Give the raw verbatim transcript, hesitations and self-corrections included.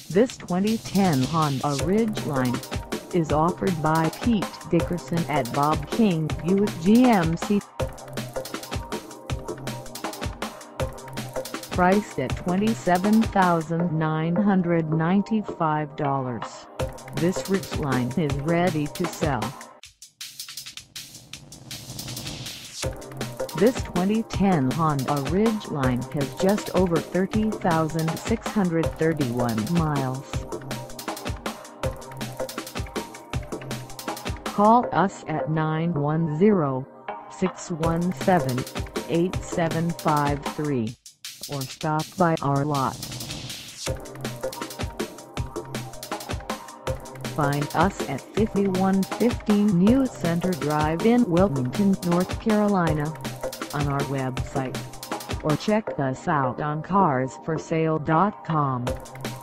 This twenty ten Honda Ridgeline is offered by Pete Dickerson at Bob King Buick G M C. Priced at twenty-seven thousand nine hundred ninety-five dollars, this Ridgeline is ready to sell. This twenty ten Honda Ridgeline has just over thirty thousand six hundred thirty-one miles. Call us at nine one zero, six one seven, eight seven five three or stop by our lot. Find us at fifty-one fifteen New Center Drive in Wilmington, North Carolina, on our website, or check us out on cars for sale dot com.